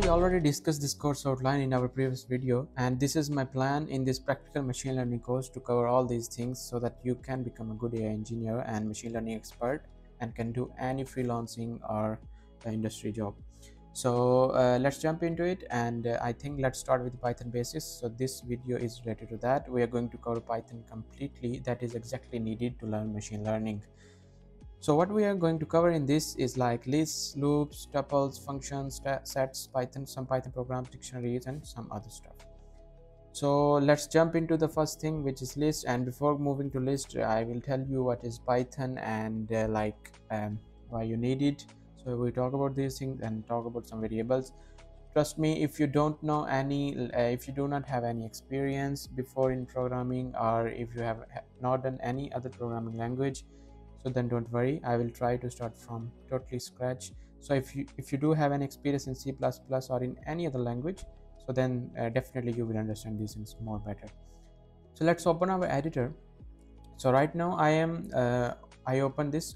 we already discussed this course outline in our previous video, and this is my plan in this practical machine learning course to cover all these things so that you can become a good AI engineer and machine learning expert and can do any freelancing or industry job. So let's jump into it, and I think let's start with Python basics. So this video is related to that. We are going to cover Python completely, that is exactly needed to learn machine learning. So what we are going to cover in this is like lists, loops, tuples, functions, sets, Python, some Python programs, dictionaries, and some other stuff. So let's jump into the first thing, which is list. And before moving to list, I will tell you what is Python and why you need it. So we talk about these things and talk about some variables. Trust me, if you don't know any, if you do not have any experience before in programming, or if you have not done any other programming language, so then don't worry, I will try to start from totally scratch. So if you do have an experience in C++ or in any other language, so then definitely you will understand these things more better. So let's open our editor. So right now I open this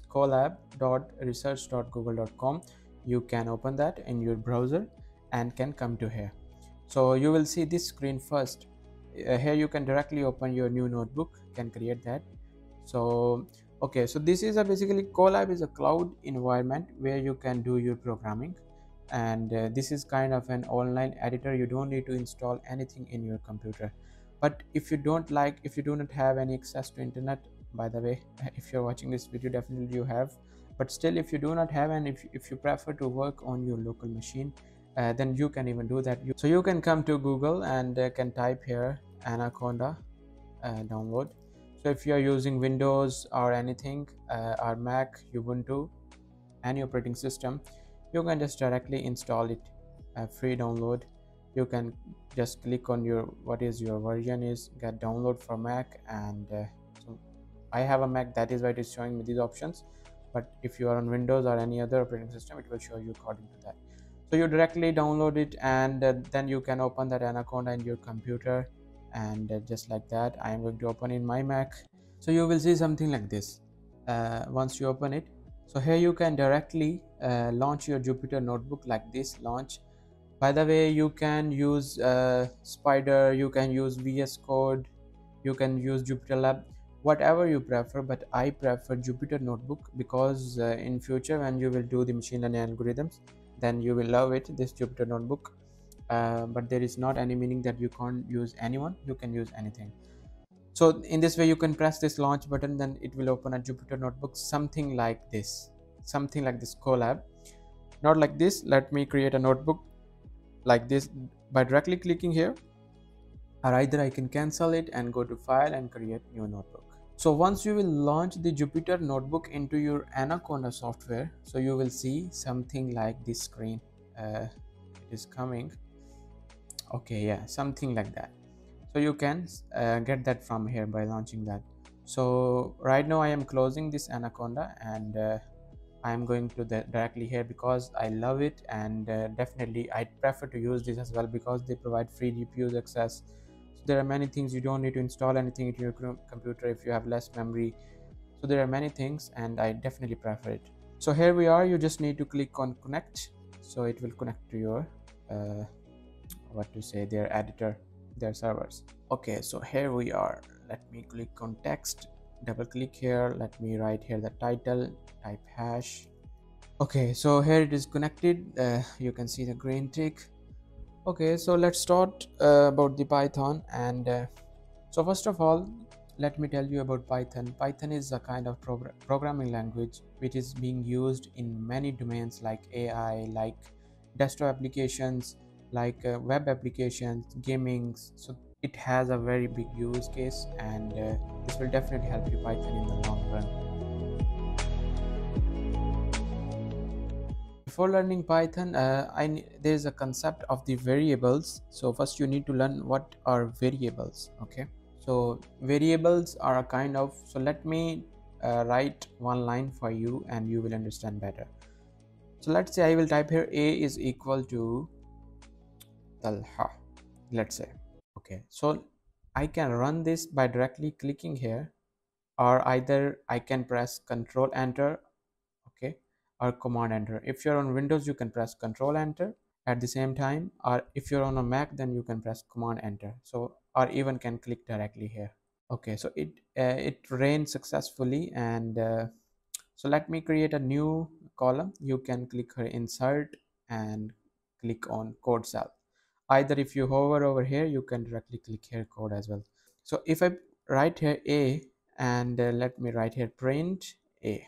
colab.research.google.com. You can open that in your browser and can come to here. So you will see this screen first. Here you can directly open your new notebook, can create that. So okay, so this is basically Colab is a cloud environment where you can do your programming, and this is kind of an online editor. You don't need to install anything in your computer. But if you do not have any access to internet, by the way, if you're watching this video, definitely you have, but still, if you do not have, and if you prefer to work on your local machine, then you can even do that. So you can come to Google and can type here Anaconda download. So if you are using Windows or anything, or Mac, Ubuntu, any operating system, you can just directly install it, free download. You can just click on your what is your version is, get download for Mac, and so I have a Mac, that is why it is showing me these options. But if you are on Windows or any other operating system, it will show you according to that. So you directly download it, and then you can open that Anaconda in your computer, and just like that I am going to open in my Mac. So you will see something like this once you open it. So here you can directly launch your Jupyter notebook like this, launch. By the way, you can use Spider, you can use VS Code, you can use JupyterLab, whatever you prefer, but I prefer Jupyter notebook because in future when you will do the machine learning algorithms, then you will love it, this Jupyter notebook. But there is not any meaning that you can't use anyone, you can use anything. So in this way you can press this launch button, then it will open a Jupyter notebook, something like this Colab. Not like this. Let me create a notebook like this by directly clicking here, or either I can cancel it and go to file and create new notebook. So once you will launch the Jupyter notebook into your Anaconda software, so you will see something like this screen. It is coming. Okay, yeah, something like that. So you can get that from here by launching that. So right now I am closing this Anaconda, and I am going to directly here because I love it, and definitely I prefer to use this as well because they provide free GPU access. So there are many things, you don't need to install anything into your computer if you have less memory. So there are many things, and I definitely prefer it. So here we are, you just need to click on connect, so it will connect to your their editor, their servers. Okay, so here we are. Let me click on text, double click here, let me write here the title, type hash. Okay, so here it is connected. You can see the green tick. Okay, so let's start about the Python. And so first of all, let me tell you about Python. Python is a kind of programming language which is being used in many domains like AI, like desktop applications, like web applications, gaming. So it has a very big use case, and this will definitely help you Python in the long run. Before learning Python, there is a concept of the variables. So first you need to learn what are variables. Okay, so variables are a kind of, so let me write one line for you and you will understand better. So let's say I will type here a is equal to Talha, let's say. Okay, so I can run this by directly clicking here, or either I can press Control Enter, okay, or Command Enter. If you're on Windows, you can press Control Enter, at the same time, or if you're on a Mac, then you can press Command Enter. So, or even can click directly here. Okay, so it ran successfully, and so let me create a new column. You can click here insert and click on code cell. Either if you hover over here, you can directly click here code as well. So if I write here a, and let me write here print a.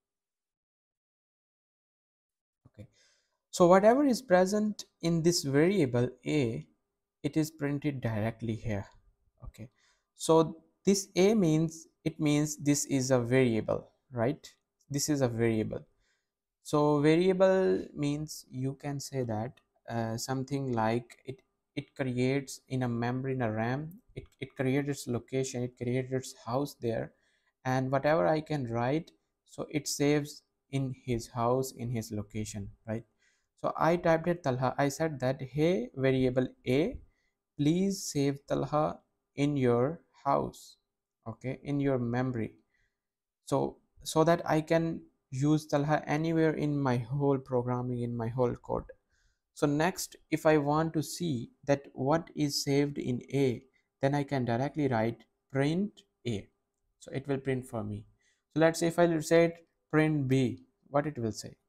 Okay, so whatever is present in this variable a, it is printed directly here. Okay, so this a means, it means this is a variable, right? This is a variable. So variable means you can say that something like it creates in a memory, in a RAM, it creates its location, it creates its house there, and whatever I can write, so it saves in his house, in his location, right? So I typed it Talha. I said that, hey variable a, please save Talha in your house, okay, in your memory. So that I can use Talha anywhere in my whole programming, in my whole code. So next, if I want to see that what is saved in a, then I can directly write print a. So it will print for me. So let's say if I will say it print b, what it will say?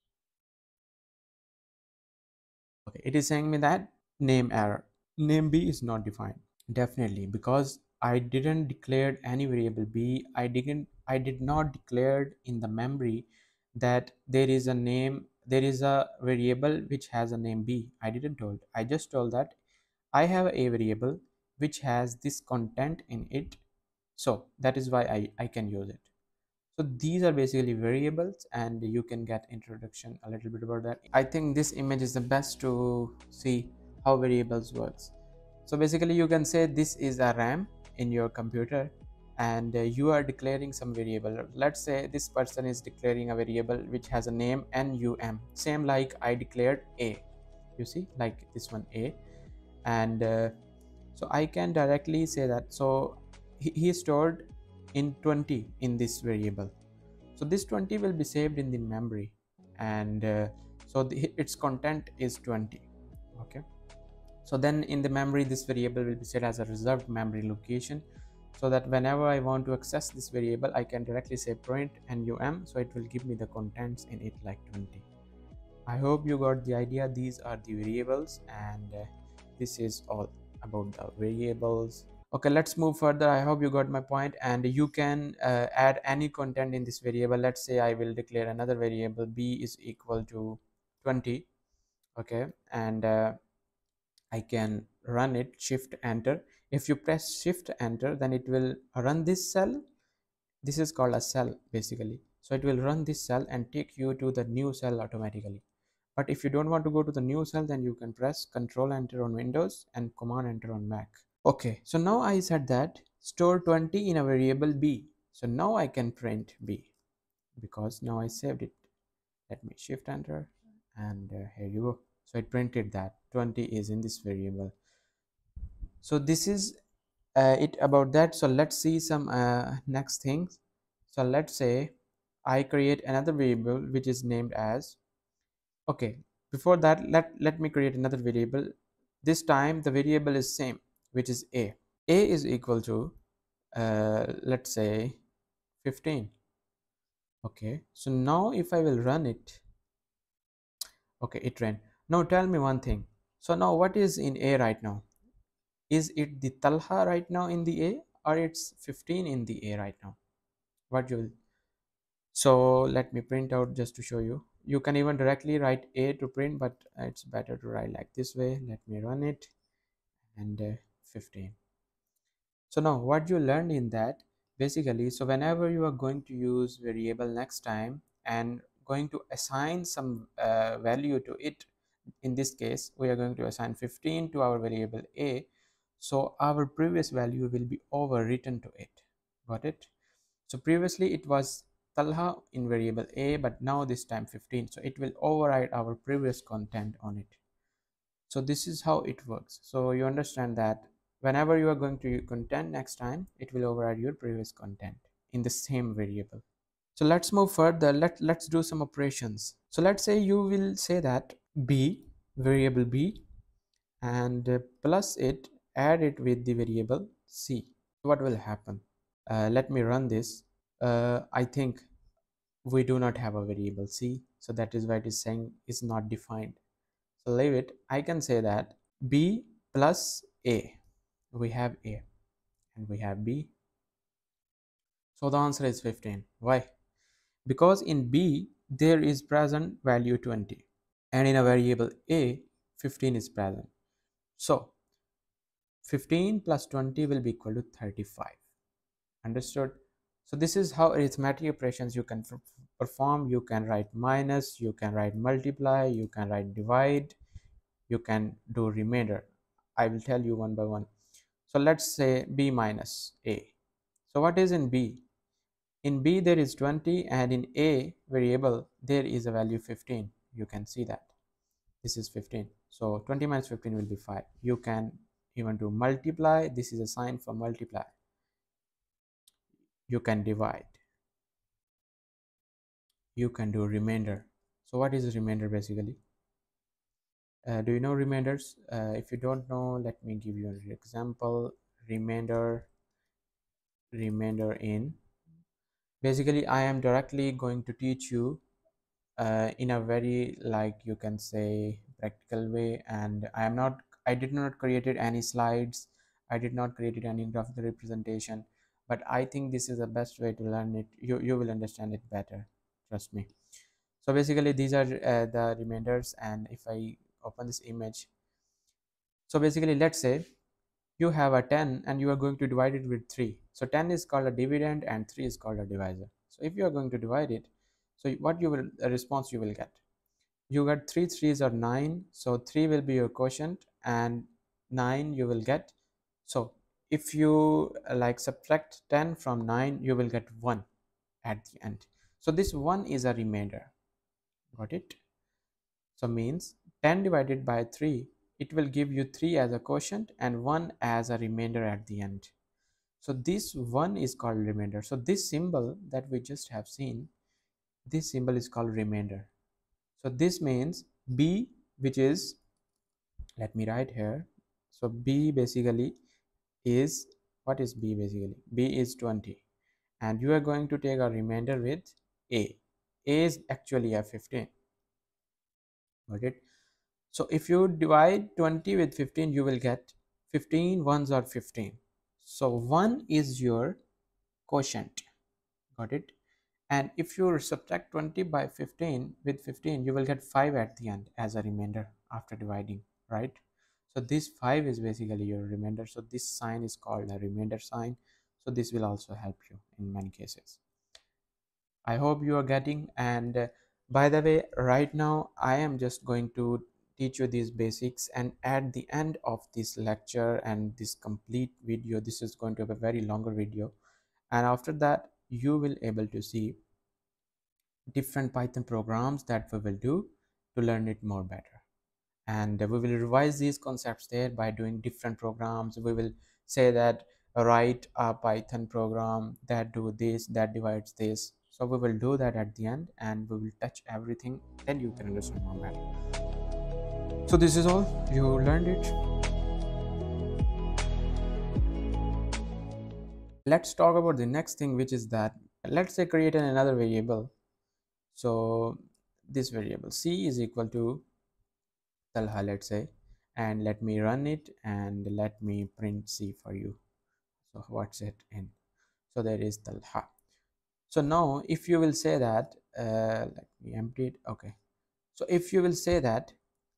Okay, it is saying me that name error, name b is not defined. Definitely, because I didn't declare any variable b. I did not declare in the memory that there is a name, there is a variable which has a name b. I didn't told. I just told that I have a variable which has this content in it. So that is why I can use it. So these are basically variables, and you can get introduction a little bit about that. I think this image is the best to see how variables works. So basically you can say this is a RAM in your computer, and you are declaring some variable. Let's say this person is declaring a variable which has a name num, same like I declared a, you see, like this one a. And so I can directly say that, so he stored in 20 in this variable, so this 20 will be saved in the memory, and its content is 20. Okay, so then in the memory this variable will be set as a reserved memory location, so that whenever I want to access this variable, I can directly say print num, so it will give me the contents in it like 20. I hope you got the idea. These are the variables, and this is all about the variables. Okay, let's move further. I hope you got my point, and you can add any content in this variable. Let's say I will declare another variable b is equal to 20. Okay, and I can run it, shift enter. If you press shift enter, then it will run this cell. This is called a cell basically. So it will run this cell and take you to the new cell automatically. But if you don't want to go to the new cell, then you can press Control Enter on Windows and Command Enter on Mac. Okay, so now I said that store 20 in a variable b. So now I can print b because now I saved it. Let me shift enter, and here you go. So it printed that 20 is in this variable. So this is it about that. So let's see some next things. So let's say I create another variable which is named as, okay, before that let me create another variable. This time the variable is same, which is a is equal to let's say 15. Okay, so now if I will run it, okay, it ran. Now tell me one thing. So now what is in a right now? Is it the Talha right now in the a, or it's 15 in the a right now? What you will, so let me print out just to show you. You can even directly write a to print, but it's better to write like this way. Let me run it, and 15. So now what you learned in that, basically, so whenever you are going to use variable next time and going to assign some value to it, in this case we are going to assign 15 to our variable a, so our previous value will be overwritten to it. Got it? So previously it was Talha in variable a, but now this time 15, so it will override our previous content on it. So this is how it works. So you understand that whenever you are going to use content next time, it will override your previous content in the same variable. So let's move further. Let's do some operations. So let's say you will say that b, variable b, and plus it, add it with the variable c. What will happen? Let me run this. I think we do not have a variable c, so that is why it is saying is not defined. So leave it. I can say that b plus a, we have a and we have b, so the answer is 15. Why? Because in b there is present value 20, and in a variable a 15 is present. So 15 plus 20 will be equal to 35. Understood? So this is how arithmetic operations you can perform. You can write minus, you can write multiply, you can write divide, you can do remainder. I will tell you one by one. So let's say b minus a. So what is in b? In b there is 20, and in a variable there is a value 15. You can see that this is 15. So 20 minus 15 will be 5. You can even do multiply. This is a sign for multiply. You can divide, you can do remainder. So what is remainder basically? Do you know remainders? If you don't know, let me give you an example. Remainder in, basically I am directly going to teach you in a very, like you can say, practical way, and I did not created any slides, I did not created any graphical representation, but I think this is the best way to learn it. You will understand it better, trust me. So basically these are the remainders, and if I open this image, so basically let's say you have a 10 and you are going to divide it with 3. So 10 is called a dividend and 3 is called a divisor. So if you are going to divide it, so what you will, a response you will get, you get 3 3s are 9, so 3 will be your quotient and 9 you will get. So if you like subtract 10 from 9, you will get 1 at the end. So this 1 is a remainder. Got it? So means 10 divided by 3, it will give you 3 as a quotient and 1 as a remainder at the end. So this 1 is called remainder. So this symbol that we just have seen, this symbol is called remainder. So this means b, which is, let me write here. So b basically is, what is b basically? B is 20, and you are going to take a remainder with a. A is actually a 15. Got it? So if you divide 20 with 15, you will get 15 ones are 15. So 1 is your quotient. Got it? And if you subtract 20 by 15 with 15, you will get 5 at the end as a remainder after dividing, right? So this 5 is basically your remainder. So this sign is called a remainder sign. So this will also help you in many cases. I hope you are getting. And by the way, right now I am just going to teach you these basics, and at the end of this lecture and this complete video, this is going to be a very longer video, and after that you will able to see different Python programs that we will do to learn it more better. And we will revise these concepts there by doing different programs. We will say that write a Python program that do this, that divides this. So we will do that at the end, and we will touch everything, then you can understand more better. So this is all, you learned it. Let's talk about the next thing, which is that let's say create another variable. So this variable c is equal to Talha, let's say, and let me run it and let me print c for you. So what's it in? So there is Talha. So now if you will say that let me empty it. Okay, so if you will say that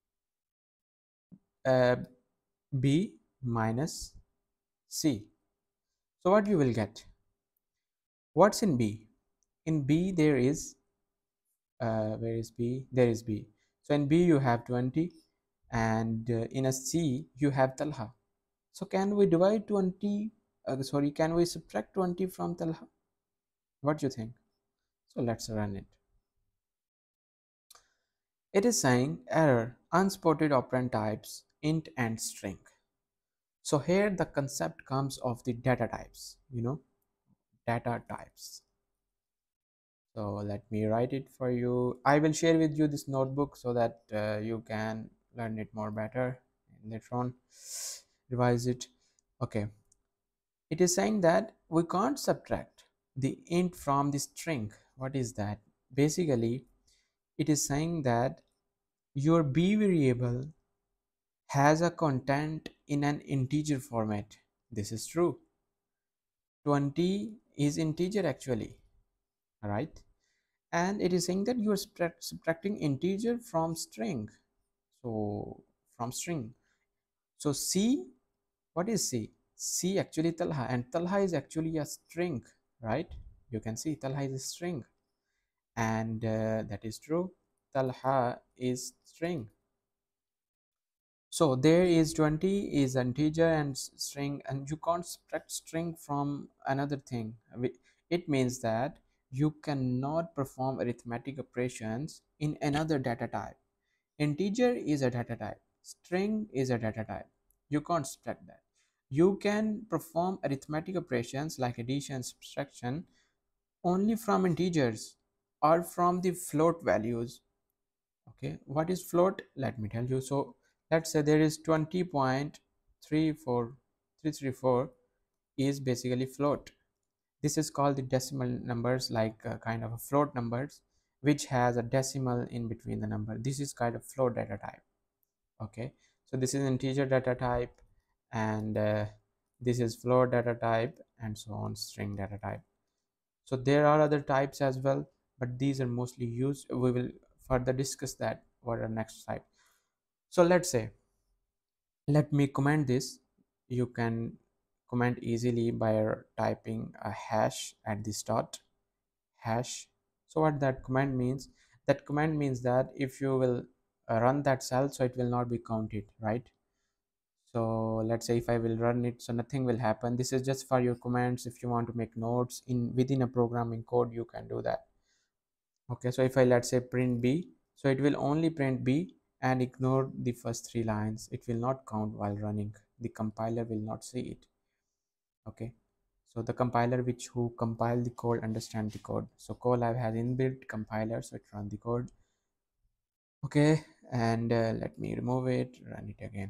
uh, b minus c, so what you will get? What's in b? In b there is where is b? There is b. So in b you have 20, and in a c you have Talha. So can we divide 20, sorry, can we subtract 20 from Talha? What do you think? So let's run it. It is saying error, unspotted operand types, int and string. So here the concept comes of the data types, data types. So let me write it for you. I will share with you this notebook so that you can learn it more better and later on revise it. Okay, it is saying that we can't subtract the int from the string. What is that? Basically, it is saying that your b variable has a content in an integer format. This is true. 20 is integer actually, right? And it is saying that you are subtracting integer from string. So from string. So C, what is C? C actually Talha, and Talha is actually a string, right? You can see Talha is a string, and that is true. Talha is string. So there is 20 is integer and string, and you can't subtract string from another thing. It means that you cannot perform arithmetic operations in another data type. Integer is a data type, string is a data type. You can't subtract that. You can perform arithmetic operations like addition, subtraction only from integers or from the float values. Okay, what is float? Let me tell you. So let's say there is 20.34334 is basically float. This is called the decimal numbers, like kind of a float numbers which has a decimal in between the number. This is kind of float data type. Okay, so this is integer data type, and this is float data type, and so on, string data type. So there are other types as well, but these are mostly used. We will further discuss that for the next type. So let's say, let me comment this. You can comment easily by typing a hash at the start. Hash. So what that command means? That command means that if you will run that cell, so it will not be counted, right? So let's say if I will run it, so nothing will happen. This is just for your commands. If you want to make notes in within a programming code, you can do that. Okay, so if I, let's say, print b, so it will only print b and ignore the first three lines. It will not count while running. The compiler will not see it. Okay, so the compiler which who compile the code understand the code. So Colab has inbuilt compiler, so it run the code. Okay, and let me remove it, run it again.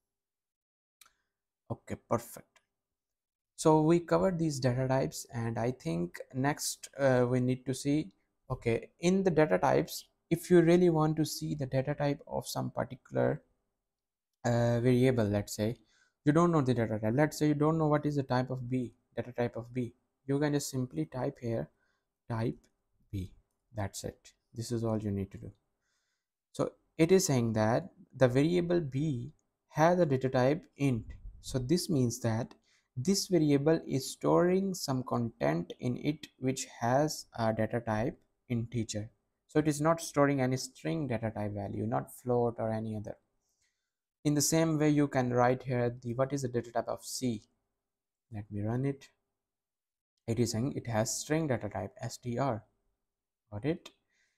Okay, perfect. So we covered these data types, and I think next we need to see, okay, in the data types, if you really want to see the data type of some particular variable, let's say you don't know the data type, let's say you don't know what is the type of b, data type of b, you can just simply type here type b. That's it. This is all you need to do. So it is saying that the variable b has a data type int. So this means that this variable is storing some content in it which has a data type integer. So it is not storing any string data type value, not float or any other. In the same way, you can write here the what is the data type of C. Let me run it. It is saying it has string data type str. Got it?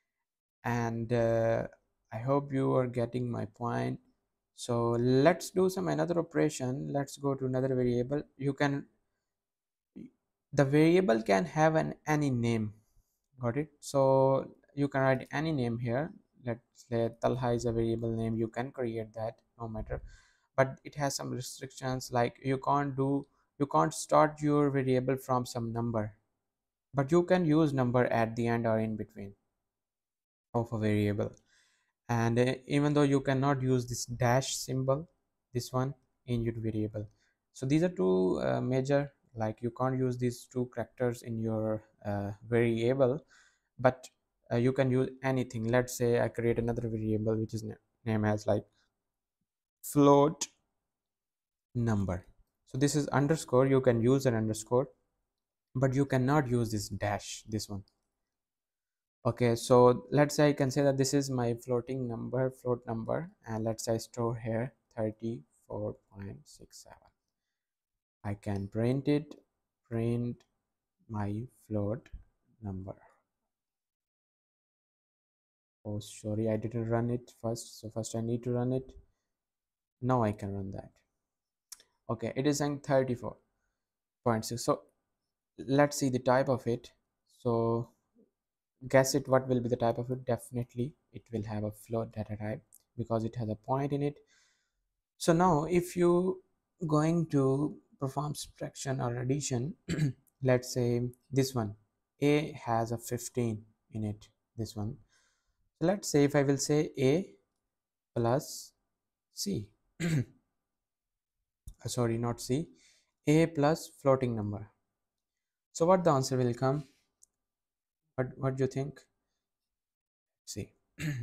And I hope you are getting my point. So let's do some another operation. Let's go to another variable. You can, the variable can have an any name. Got it? So you can write any name here. Let's say Talha is a variable name. You can create that, no matter, but it has some restrictions, like you can't start your variable from some number, but you can use number at the end or in between of a variable. And even though you cannot use this dash symbol, this one, in your variable. So these are two major, like you can't use these two characters in your variable, but you can use anything. Let's say I create another variable which is name as like float number. So this is underscore, you can use an underscore, but you cannot use this dash, this one. Okay, so let's say I can say that this is my floating number, float number, and let's say I store here 34.67. I can print it, print my float number. Oh, sorry, I didn't run it first. So first I need to run it. Now I can run that. Okay, it is saying 34.6. So let's see the type of it. So guess it, what will be the type of it? Definitely it will have a float data type, because it has a point in it. So now if you going to perform subtraction or addition, let's say this one, a has a 15 in it, this one. So let's say if I will say a plus c, sorry, not c, a plus floating number. So what the answer will come? What do you think? See.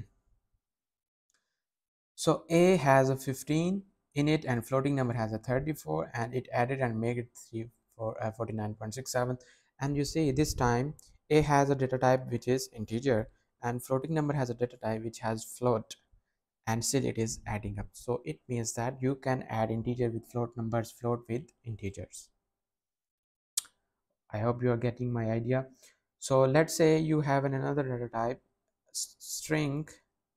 So a has a 15 in it and floating number has a 34, and it added and made it 3 for 49.67. And you see this time a has a data type which is integer and floating number has a data type which has float, and still it is adding up. So it means that you can add integer with float numbers, float with integers. I hope you are getting my idea. So let's say you have another data type, string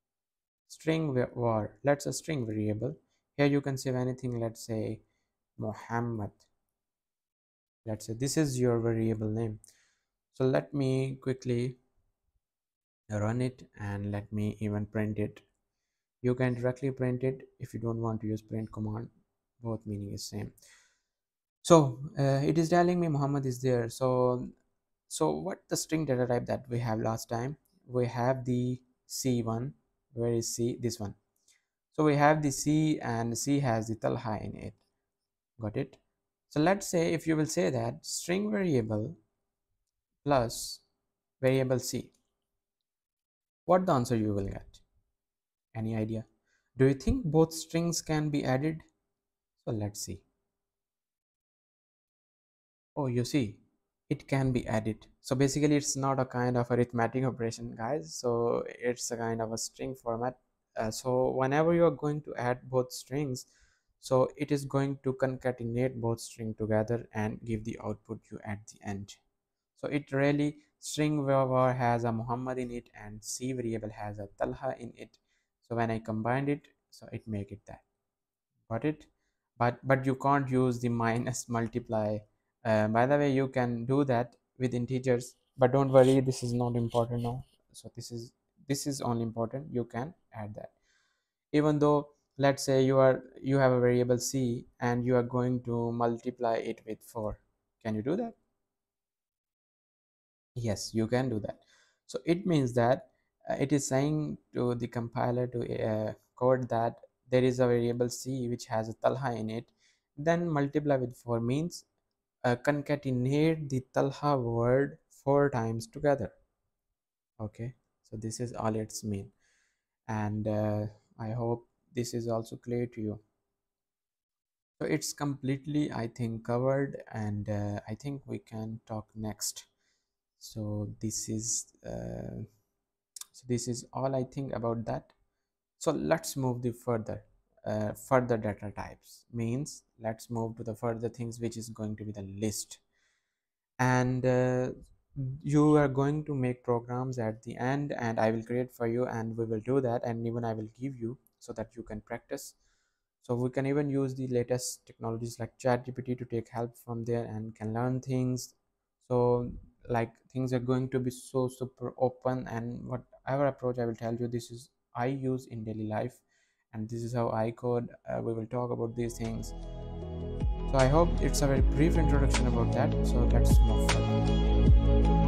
var. Let's a string variable. Here you can save anything. Let's say Muhammad. Let's say this is your variable name. So let me quickly run it and let me even print it. You can directly print it if you don't want to use print command. Both meaning is same. So it is telling me Muhammad is there. So what the string data type that we have last time? We have the C1. Where is C? This one. So we have the C, and C has the Talha in it. Got it? So let's say if you will say that string variable plus variable C, what the answer you will get? Any idea? Do you think both strings can be added? So let's see. Oh, you see, it can be added. So basically it's not a kind of arithmetic operation, guys. So it's a kind of a string format. So whenever you are going to add both strings, so it is going to concatenate both string together and give the output you at the end. So it really, string var has a Muhammad in it and C variable has a Talha in it. So when I combined it, so it make it that. Got it? But you can't use the minus multiply. By the way, you can do that with integers, but don't worry, this is not important now. So this is only important. You can add that, even though let's say you have a variable C and you are going to multiply it with 4. Can you do that? Yes, you can do that. So it means that it is saying to the compiler to code that there is a variable C which has a Talha in it, then multiply with 4 means concatenate the Talha word 4 times together. Okay, so this is all it's mean, and I hope this is also clear to you. So it's completely, I think, covered, and I think we can talk next. So this is all I think about that. So let's move the further data types, means let's move to the further things, which is going to be the list. And you are going to make programs at the end, and I will create for you, and we will do that, and even I will give you so that you can practice. So we can even use the latest technologies like ChatGPT to take help from there and can learn things. So like things are going to be so super open, and whatever approach I will tell you, this is I use in daily life, and this is how I code. We will talk about these things. So I hope it's a very brief introduction about that. So let's move further.